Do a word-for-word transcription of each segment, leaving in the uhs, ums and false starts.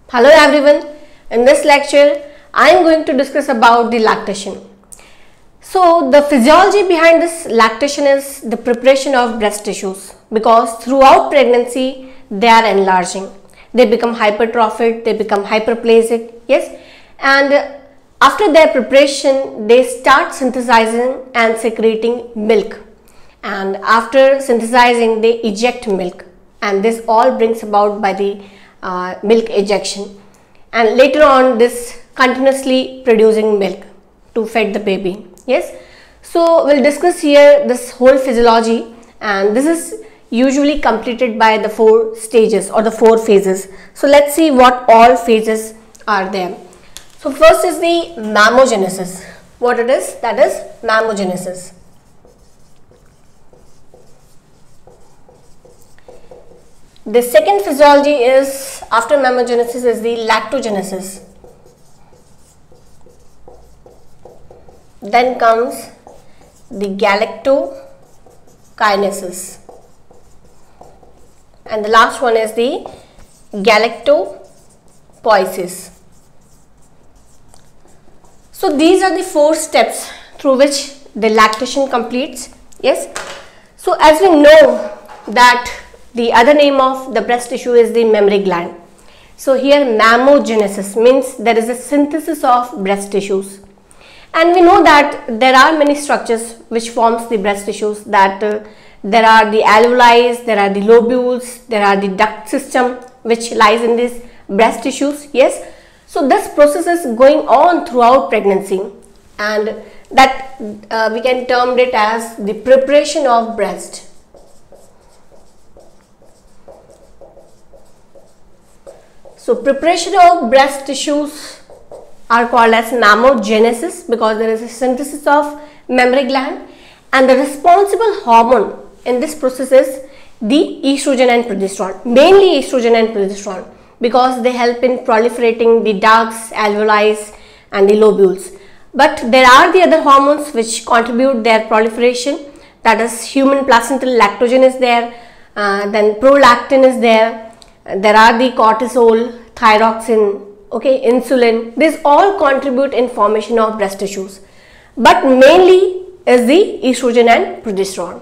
Hello everyone, in this lecture I am going to discuss about the lactation. So the physiology behind this lactation is the preparation of breast tissues, because throughout pregnancy they are enlarging, they become hypertrophied, they become hyperplasic, yes, and after their preparation they start synthesizing and secreting milk, and after synthesizing they eject milk, and this all brings about by the uh, milk ejection, and later on this continuously producing milk to feed the baby. Yes, so we'll discuss here this whole physiology, and this is usually completed by the four stages or the four phases. So let's see what all phases are there. So first is the mammogenesis. What it is? That is mammogenesis. The second physiology is, after mammogenesis, is the lactogenesis. Then comes the galactokinesis, and the last one is the galactopoiesis. So these are the four steps through which the lactation completes. Yes, so as we know that the other name of the breast tissue is the mammary gland. So here mammogenesis means there is a synthesis of breast tissues, and we know that there are many structures which forms the breast tissues, that uh, there are the alveoli, there are the lobules, there are the duct system which lies in these breast tissues. Yes, so this process is going on throughout pregnancy, and that uh, we can term it as the preparation of breast. So preparation of breast tissues are called as mammogenesis because there is a synthesis of mammary gland, and the responsible hormone in this process is the estrogen and progesterone, mainly estrogen and progesterone, because they help in proliferating the ducts, alveoli and the lobules. But there are the other hormones which contribute their proliferation, that is human placental lactogen is there, uh, then prolactin is there, there are the cortisol, thyroxine, okay, insulin. These all contribute in formation of breast tissues, but mainly is the estrogen and progesterone.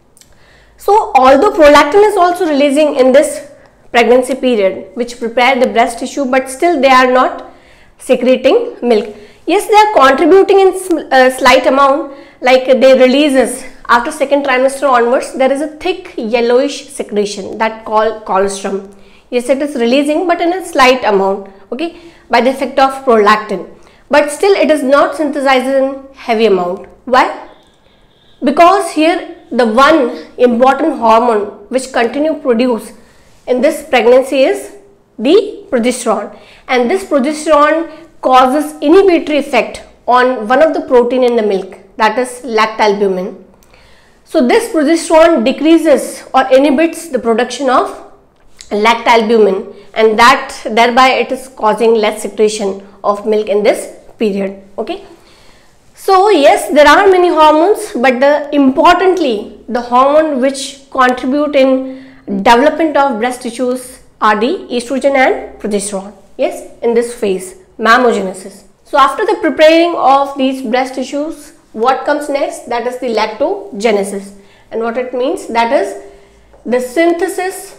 So although prolactin is also releasing in this pregnancy period which prepare the breast tissue, but still they are not secreting milk. Yes, they are contributing in a slight amount, like they releases after second trimester onwards. There is a thick yellowish secretion that called colostrum. Yes, it is releasing, but in a slight amount, okay, by the effect of prolactin, but still it is not synthesized in heavy amount. Why? Because here the one important hormone which continue produce in this pregnancy is the progesterone, and this progesterone causes inhibitory effect on one of the protein in the milk, that is lactalbumin. So this progesterone decreases or inhibits the production of lactalbumin, and that thereby it is causing less secretion of milk in this period. Okay, so yes, there are many hormones, but the importantly the hormone which contribute in development of breast tissues are the estrogen and progesterone. Yes, in this phase, mammogenesis. So after the preparing of these breast tissues, what comes next? That is the lactogenesis, and what it means, that is the synthesis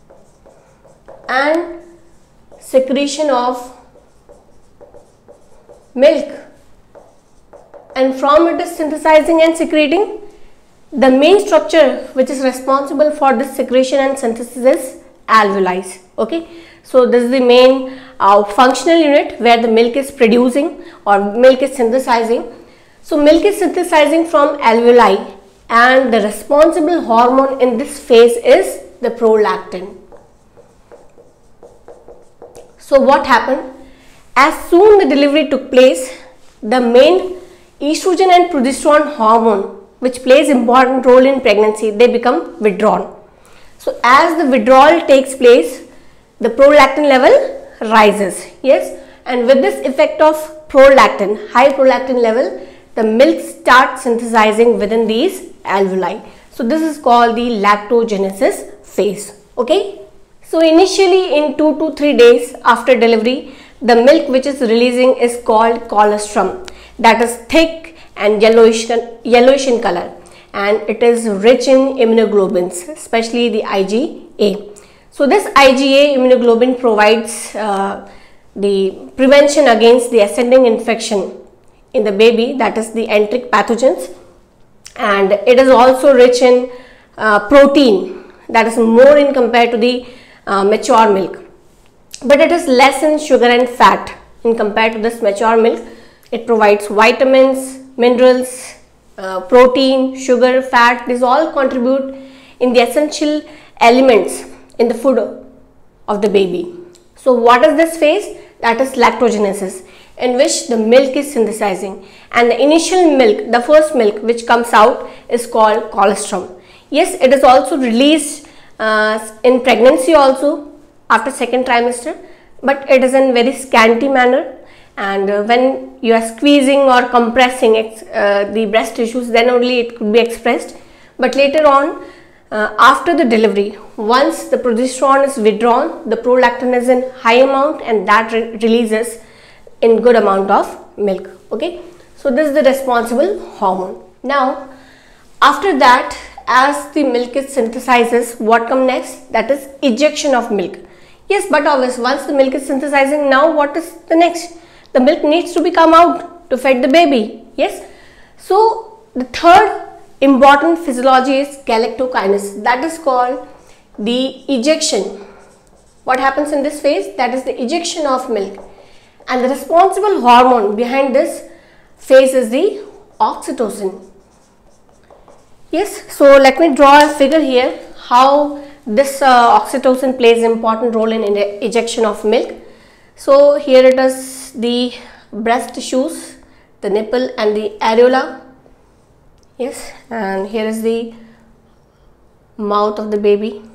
and secretion of milk, and from it is synthesizing and secreting. The main structure which is responsible for this secretion and synthesis is alveoli. Okay, so this is the main uh, functional unit where the milk is producing or milk is synthesizing. So milk is synthesizing from alveoli, and the responsible hormone in this phase is the prolactin. So what happened? As soon the delivery took place, the main estrogen and progesterone hormone which plays important role in pregnancy, they become withdrawn. So as the withdrawal takes place, the prolactin level rises. Yes, and with this effect of prolactin, high prolactin level, the milk starts synthesizing within these alveoli. So this is called the lactogenesis phase. Okay, So initially in two to three days after delivery, the milk which is releasing is called colostrum, that is thick and yellowish, yellowish in color, and it is rich in immunoglobulins, especially the I G A. So this I G A immunoglobulin provides uh, the prevention against the ascending infection in the baby, that is the enteric pathogens, and it is also rich in uh, protein, that is more in compared to the uh, mature milk, but it is less in sugar and fat in compared to this mature milk. It provides vitamins, minerals, uh, protein, sugar, fat. These all contribute in the essential elements in the food of the baby. So what is this phase? That is lactogenesis, in which the milk is synthesizing, and the initial milk, the first milk which comes out, is called colostrum. Yes, it is also released uh, in pregnancy also after second trimester, but it is in very scanty manner, and uh, when you are squeezing or compressing uh, the breast tissues, then only it could be expressed. But later on, uh, after the delivery, once the progesterone is withdrawn, the prolactin is in high amount, and that re releases in good amount of milk. Okay, so this is the responsible hormone. Now after that, as the milk is synthesizes, what come next? That is ejection of milk. Yes, but obviously once the milk is synthesizing, now what is the next? The milk needs to be come out to feed the baby. Yes, so the third important physiology is galactokinesis, that is called the ejection. What happens in this phase? That is the ejection of milk, and the responsible hormone behind this phase is the oxytocin. Yes, so let me draw a figure here how this uh, oxytocin plays an important role in, in the ejection of milk. So here it is the breast tissues, the nipple and the areola. Yes, and here is the mouth of the baby.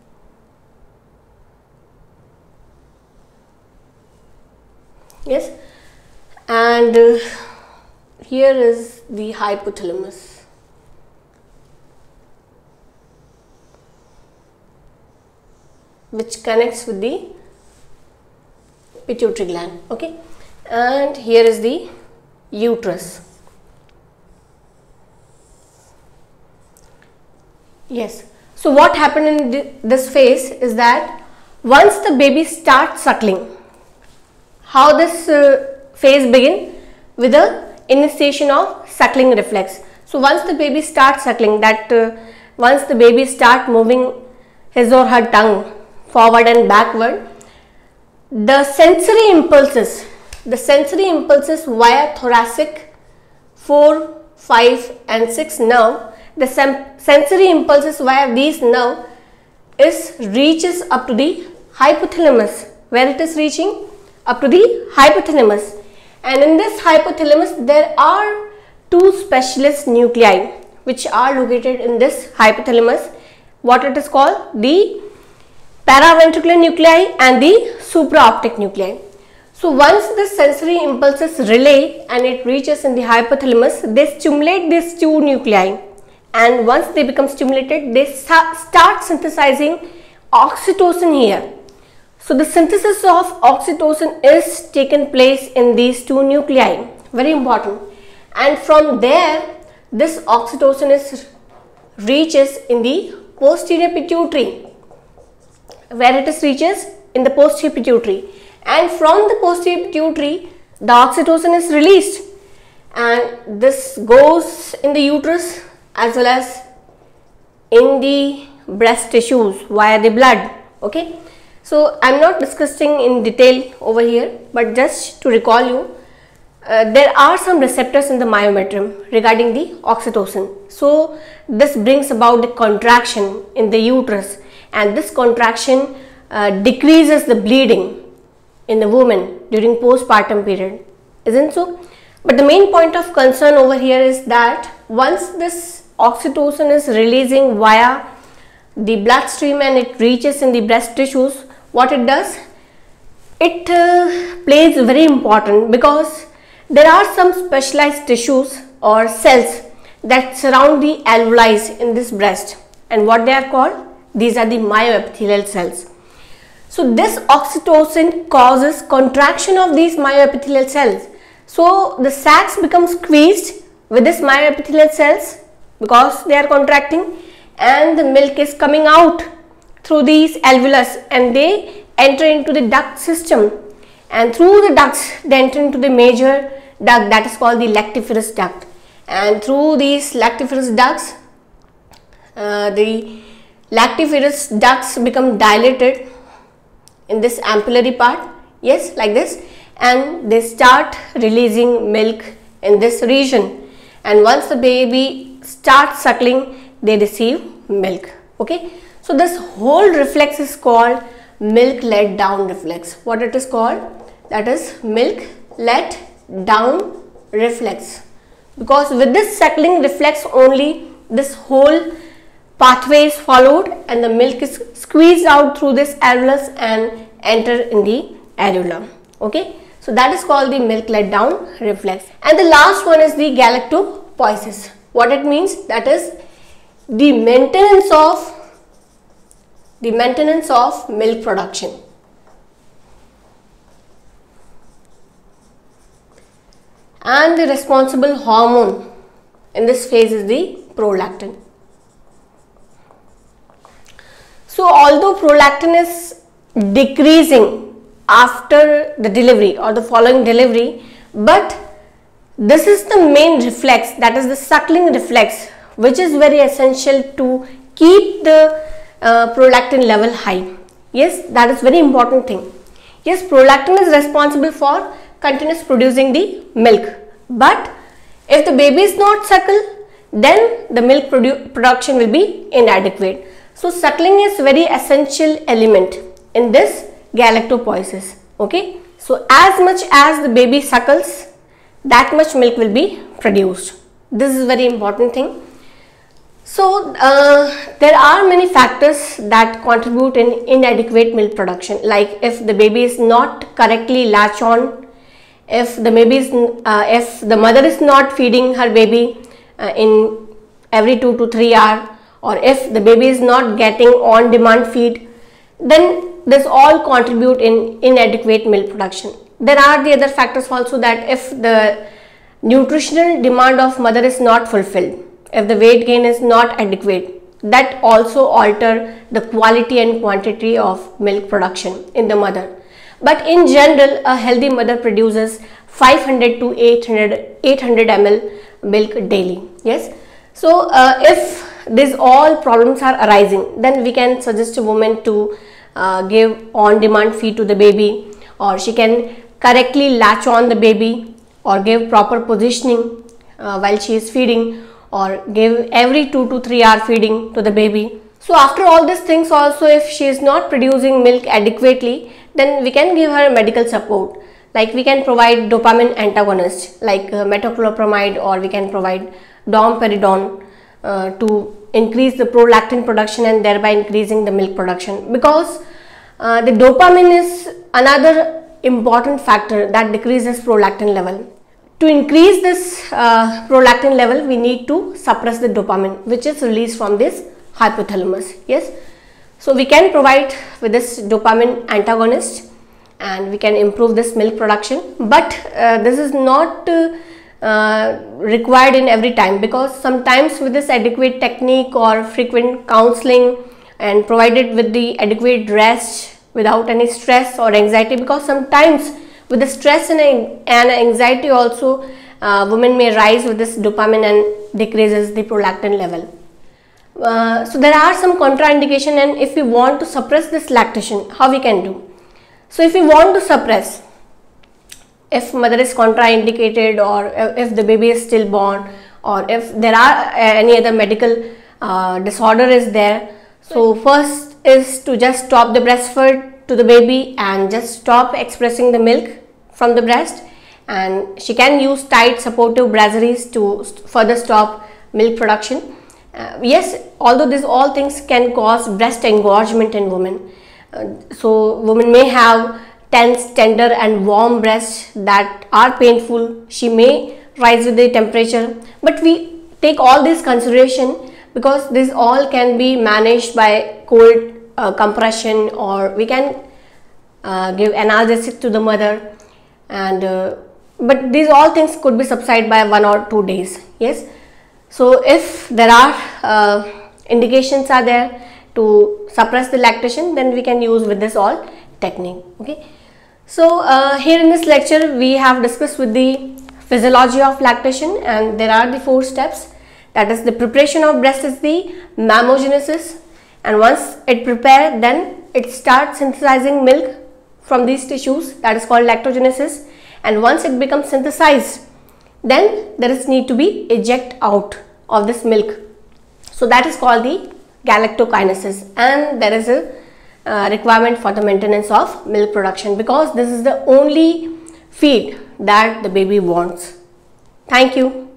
Yes, and uh, here is the hypothalamus. Which connects with the pituitary gland. Okay, and here is the uterus. Yes, so what happened in th this phase is that once the baby starts suckling, how this uh, phase begin? With the initiation of suckling reflex. So once the baby starts suckling, that uh, once the baby start moving his or her tongue forward and backward, the sensory impulses, the sensory impulses via thoracic four, five and six nerve, the sensory impulses via these nerve is reaches up to the hypothalamus. Where it is reaching? Up to the hypothalamus, and in this hypothalamus there are two specialist nuclei which are located in this hypothalamus. What it is called? The paraventricular nuclei and the supraoptic nuclei. So once the sensory impulses relay and it reaches in the hypothalamus, they stimulate these two nuclei, and once they become stimulated, they start synthesizing oxytocin here. So the synthesis of oxytocin is taken place in these two nuclei, very important, and from there this oxytocin is reaches in the posterior pituitary. Where it is reaches? In the posterior pituitary, and from the posterior pituitary the oxytocin is released, and this goes in the uterus as well as in the breast tissues via the blood. Okay, so I am not discussing in detail over here, but just to recall you, uh, there are some receptors in the myometrium regarding the oxytocin. So this brings about the contraction in the uterus, and this contraction uh, decreases the bleeding in the woman during postpartum period, isn't so? But the main point of concern over here is that once this oxytocin is releasing via the bloodstream and it reaches in the breast tissues, what it does? It uh, plays very important, because there are some specialized tissues or cells that surround the alveoli in this breast, and what they are called? These are the myoepithelial cells. So this oxytocin causes contraction of these myoepithelial cells. So the sacs become squeezed with this myoepithelial cells because they are contracting, and the milk is coming out through these alveolus and they enter into the duct system, and through the ducts they enter into the major duct that is called the lactiferous duct, and through these lactiferous ducts uh, the lactiferous ducts become dilated in this ampullary part, yes, like this, and they start releasing milk in this region, and once the baby starts suckling they receive milk. Okay, so this whole reflex is called milk let down reflex. What it is called? That is milk let down reflex, because with this suckling reflex only this whole pathway is followed and the milk is squeezed out through this alveolus and enter in the areola. Okay, so that is called the milk let down reflex. And the last one is the galactopoiesis. What it means? That is the maintenance of the maintenance of milk production. And the responsible hormone in this phase is the prolactin. So although prolactin is decreasing after the delivery or the following delivery, but this is the main reflex, that is the suckling reflex, which is very essential to keep the uh, prolactin level high. Yes, that is very important thing. Yes, prolactin is responsible for continuous producing the milk, but if the baby is not suckle, then the milk produ production will be inadequate. So suckling is very essential element in this galactopoiesis. Okay, so as much as the baby suckles, that much milk will be produced. This is very important thing. So uh, there are many factors that contribute in inadequate milk production, like if the baby is not correctly latch on, if the baby is, uh, if the mother is not feeding her baby uh, in every two to three hours, or if the baby is not getting on demand feed, then this all contribute in inadequate milk production. There are the other factors also, that if the nutritional demand of mother is not fulfilled, if the weight gain is not adequate, that also alter the quality and quantity of milk production in the mother. But in general, a healthy mother produces five hundred to eight hundred milliliters milk daily. Yes, so uh, if these all problems are arising, then we can suggest a woman to uh, give on demand feed to the baby, or she can correctly latch on the baby, or give proper positioning uh, while she is feeding, or give every two to three hour feeding to the baby. So after all these things also, if she is not producing milk adequately, then we can give her medical support, like we can provide dopamine antagonist like uh, metoclopramide, or we can provide domperidone uh, to increase the prolactin production and thereby increasing the milk production, because uh, the dopamine is another important factor that decreases prolactin level. To increase this uh, prolactin level, we need to suppress the dopamine which is released from this hypothalamus. Yes, so we can provide with this dopamine antagonist and we can improve this milk production, but uh, this is not uh, uh, required in every time, because sometimes with this adequate technique or frequent counseling and provided with the adequate rest without any stress or anxiety, because sometimes with the stress and, and anxiety also uh, women may rise with this dopamine and decreases the prolactin level. Uh, so there are some contraindication, and if we want to suppress this lactation, how we can do? So if we want to suppress, if mother is contraindicated, or if the baby is stillborn, or if there are any other medical uh, disorder is there, so first is to just stop the breastfeed to the baby and just stop expressing the milk from the breast, and she can use tight supportive brasseries to st further stop milk production. Uh, yes, although these all things can cause breast engorgement in women, uh, so women may have tense, tender and warm breasts that are painful. She may rise with the temperature, but we take all this consideration because this all can be managed by cold uh, compression, or we can uh, give analgesic to the mother, and uh, but these all things could be subsided by one or two days. Yes, so if there are uh, indications are there to suppress the lactation, then we can use with this all technique. Okay, so uh, here in this lecture we have discussed with the physiology of lactation, and there are the four steps. That is, the preparation of breast is the mammogenesis, and once it prepared, then it starts synthesizing milk from these tissues, that is called lactogenesis, and once it becomes synthesized, then there is need to be eject out of this milk, so that is called the galactokinesis, and there is a uh, requirement for the maintenance of milk production, because this is the only feed that the baby wants. Thank you.